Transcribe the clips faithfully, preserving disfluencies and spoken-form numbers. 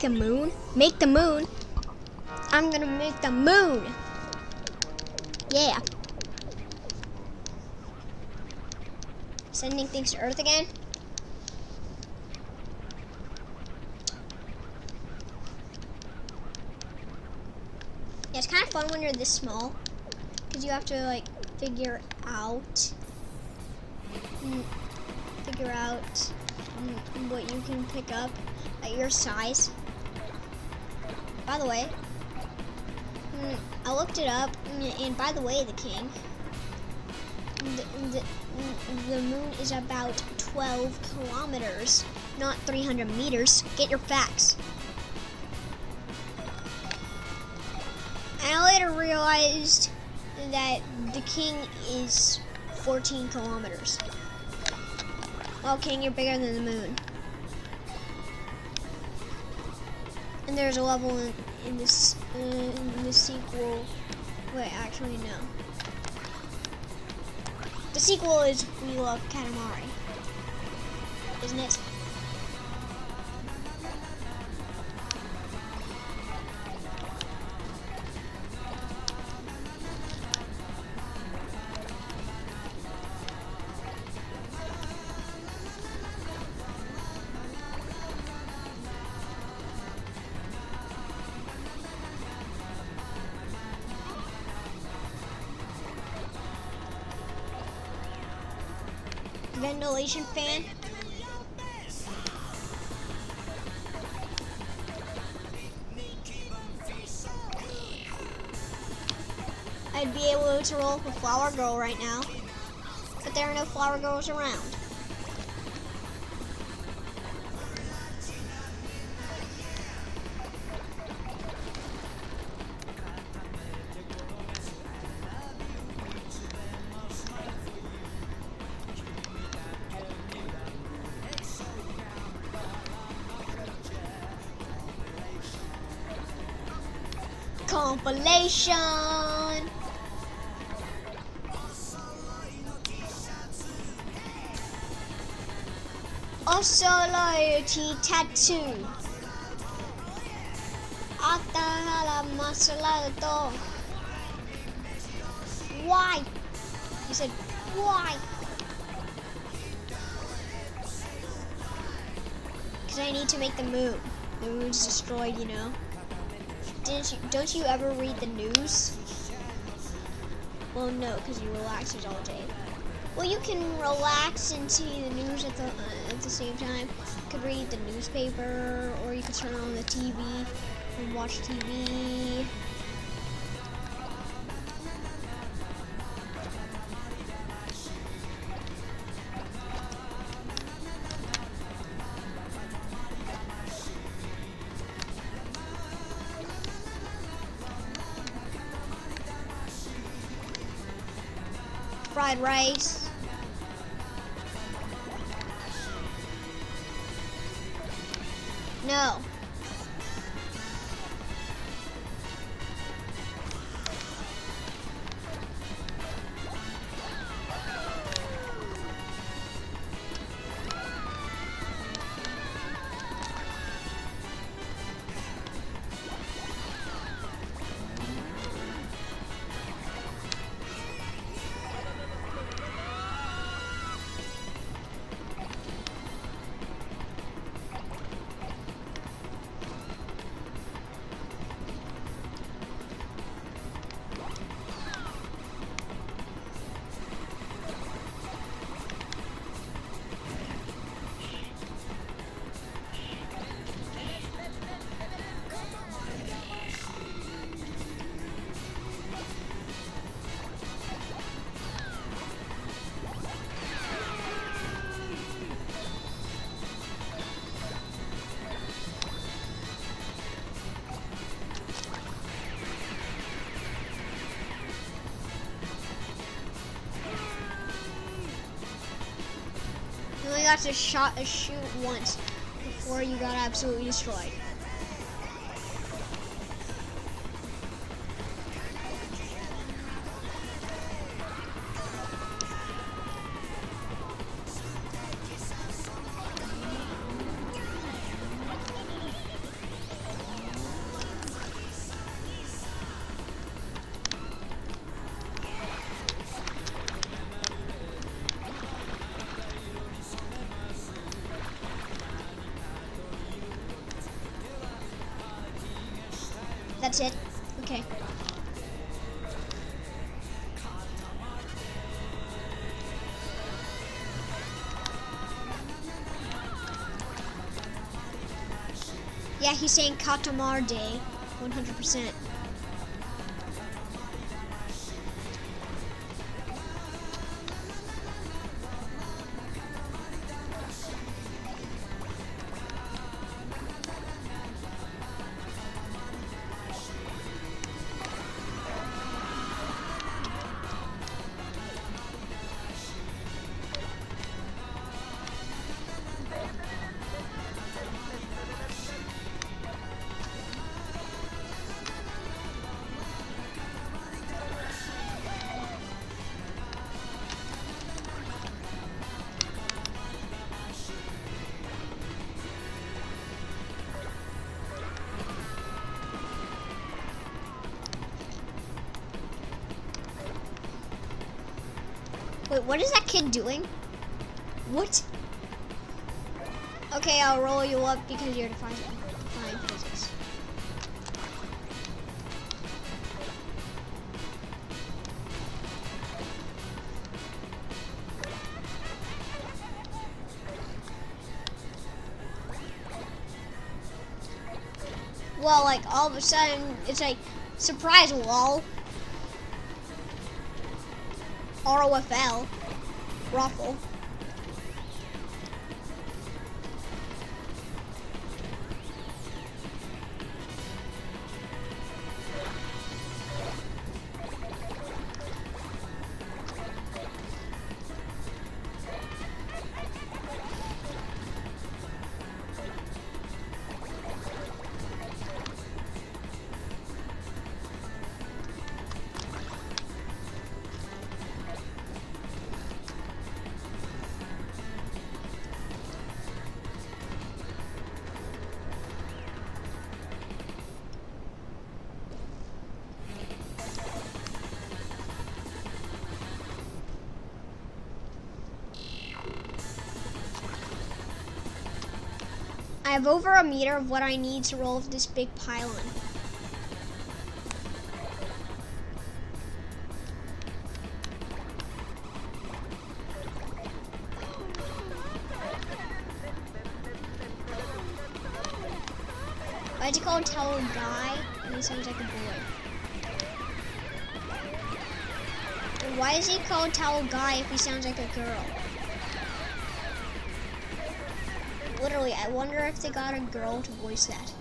The moon? Make the moon? I'm gonna make the moon. Yeah. Sending things to Earth again? Yeah, it's kind of fun when you're this small, because you have to like figure out, mm, figure out mm, what you can pick up at your size. By the way, mm, I looked it up, mm, and by the way, the king, the, the, the moon is about twelve kilometers, not three hundred meters. Get your facts. And I later realized that the king is fourteen kilometers. Well, king, you're bigger than the moon. And there's a level in, in this uh, in the sequel. Wait, actually no. The sequel is We Love Katamari, isn't it? Ventilation fan. I'd be able to roll up a flower girl right now, but there are no flower girls around. Compilation. Osoloyalty tattoo. Atahala masalado. Why? He said, why? Because I need to make the moon. The moon's destroyed, you know. Didn't you, don't you ever read the news? Well, no, because you relax it all day. Well, you can relax and see the news at the uh, at the same time. You could read the newspaper, or you could turn on the T V and watch T V. Fried rice. No. You only got to shot a shoot once before you got absolutely destroyed. That's it? Okay. Yeah, he's saying Katamar Day, one hundred percent. Wait, what is that kid doing? What? Okay, I'll roll you up because you're defying defying physics. Well, like all of a sudden, it's like surprise lol. R O F L, Ruffle. I have over a meter of what I need to roll this big pylon. Why'd you call him tell a guy and he sounds like a boy? And why is he called towel guy if he sounds like a girl? Literally, I wonder if they got a girl to voice that.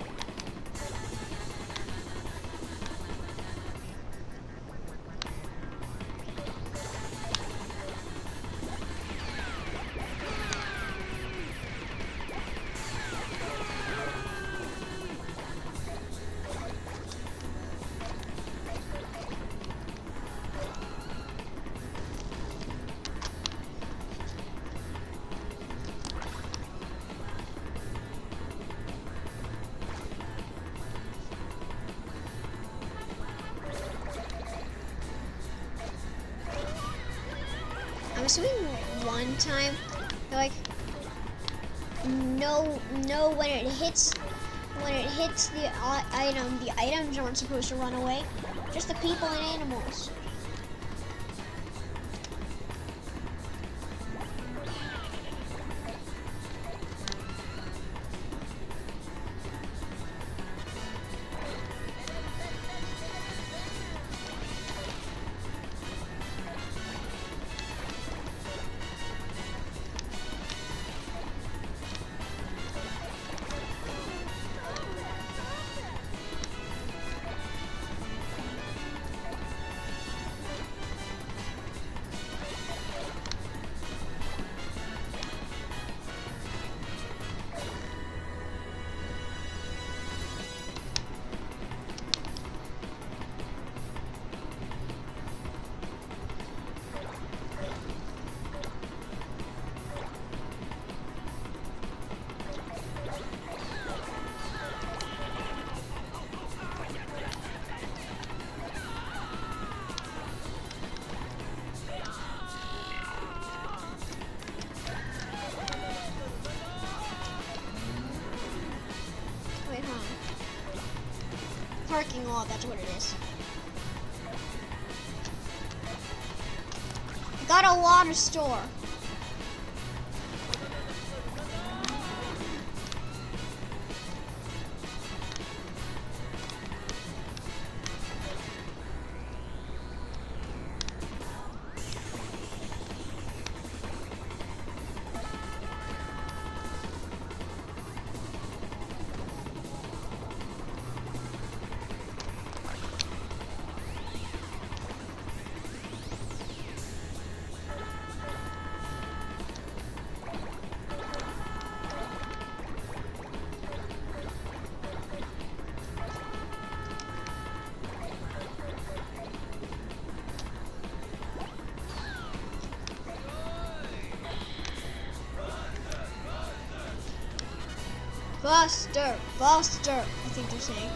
I'm assuming one time, like, no, no, when it hits, when it hits the uh, item, the items aren't supposed to run away, just the people and animals. parking lot, that's what it is. Got a lot of store. Buster, Buster, I think they're saying.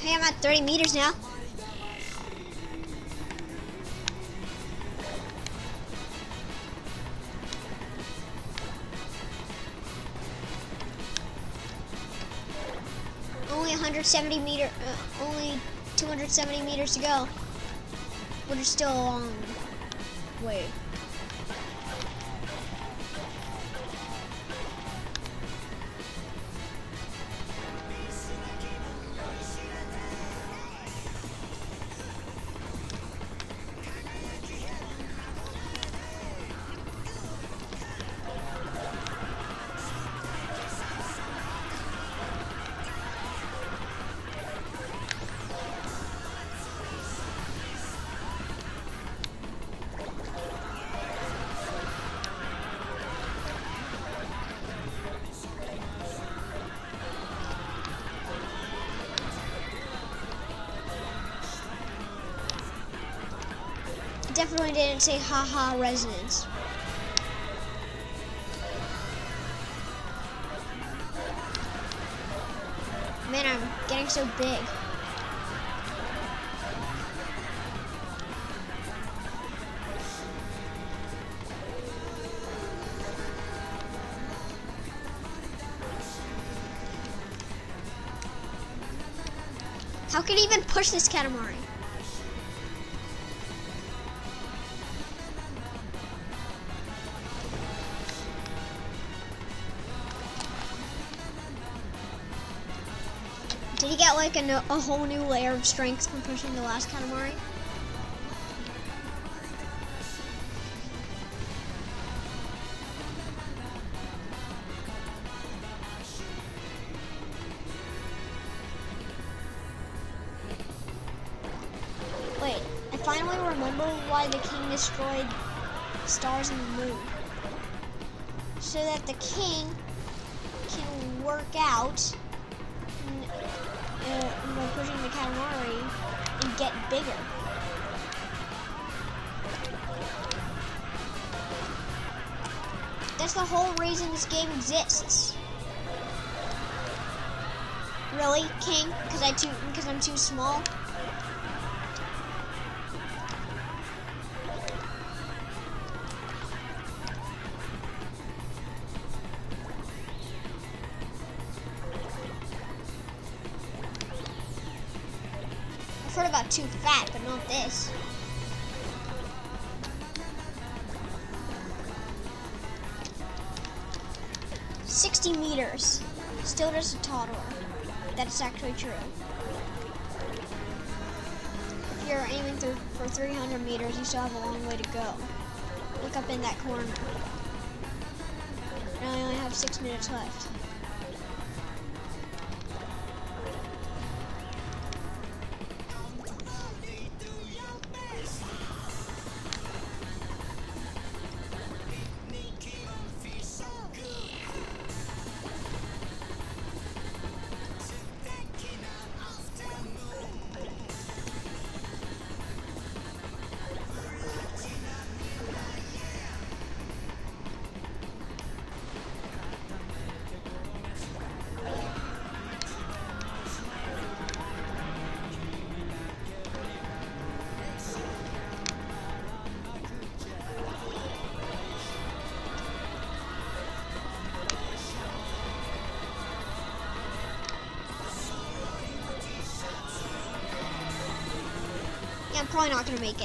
Hey, I'm at thirty meters now. Only one hundred seventy meter, uh, only two hundred seventy meters to go. But it's still a long way. Definitely didn't say haha resonance. Man, I'm getting so big. How can he even push this Katamari? Did he get like a, no, a whole new layer of strength from pushing the last Katamari? Wait, I finally remember why the king destroyed stars in the moon. So that the king can work out Uh, you know, pushing the Katamari and get bigger. That's the whole reason this game exists. Really, King? Because I too, because I'm too small. I've heard about too fat, but not this. sixty meters. Still just a toddler. That's actually true. If you're aiming through for three hundred meters, you still have a long way to go. Look up in that corner. Now I only have six minutes left. I'm probably not gonna make it.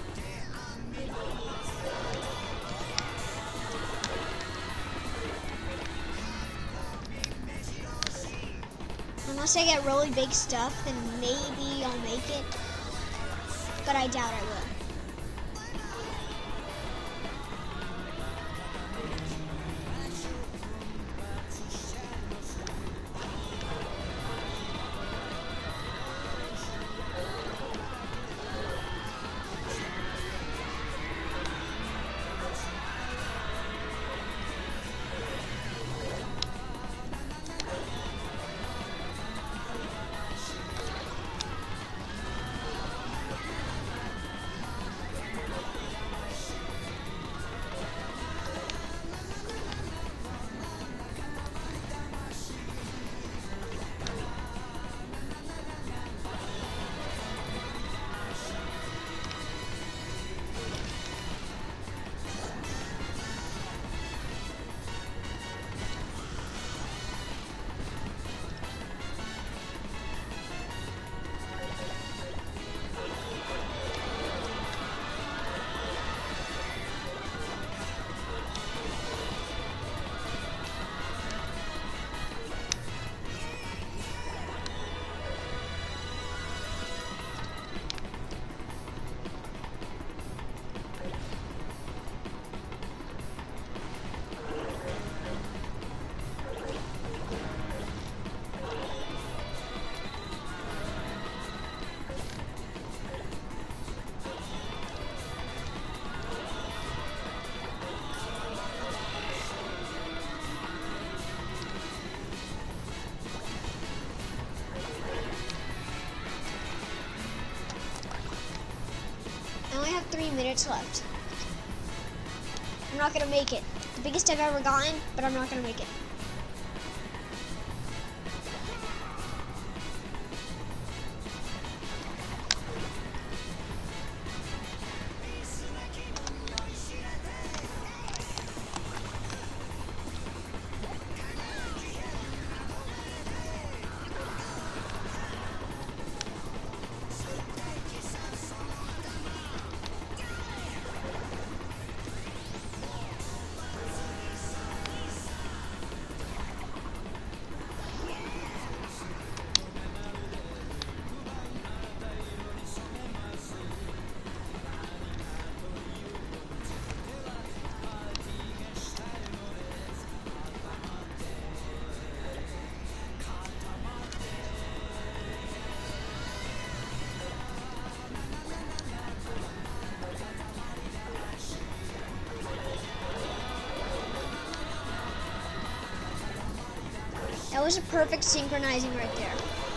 Unless I get really big stuff, then maybe I'll make it. But I doubt I will. have three minutes left. I'm not gonna make it. The biggest I've ever gotten, but I'm not gonna make it. That was a perfect synchronizing right there.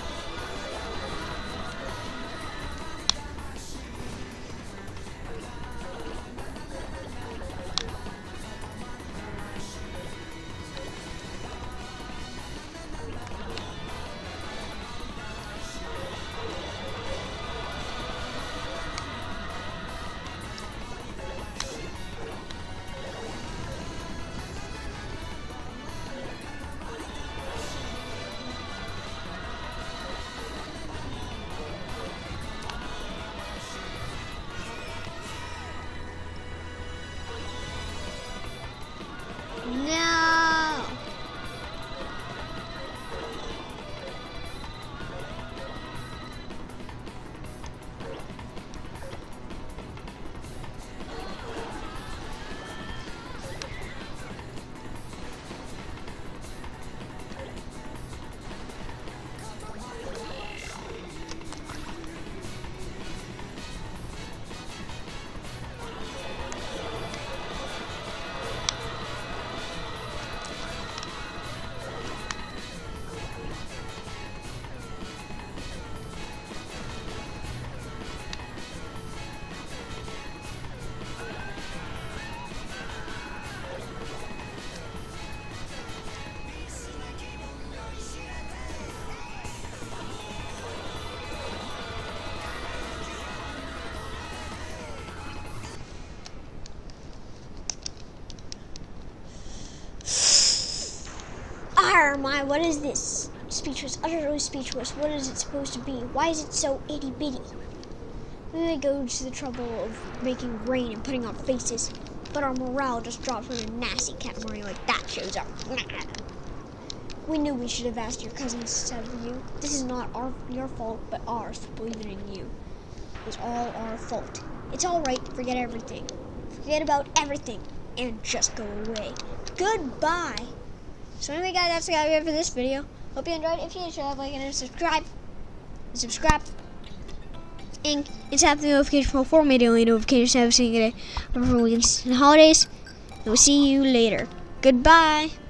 No! Arr, my, what is this? Speechless, utterly speechless. What is it supposed to be? Why is it so itty bitty? Then they go to the trouble of making rain and putting on faces, but our morale just drops when a nasty cat morning like that shows up. We knew we should have asked your cousins instead of you. This is not our your fault, but ours for believing in you. It was all our fault. It's all right to forget everything. Forget about everything and just go away. Goodbye. So anyway, guys, that's gonna be it for this video. Hope you enjoyed. If you did, like and subscribe. And subscribe. And it's tap the notification bell for me daily notifications every single day for weekends and holidays. And we'll see you later. Goodbye.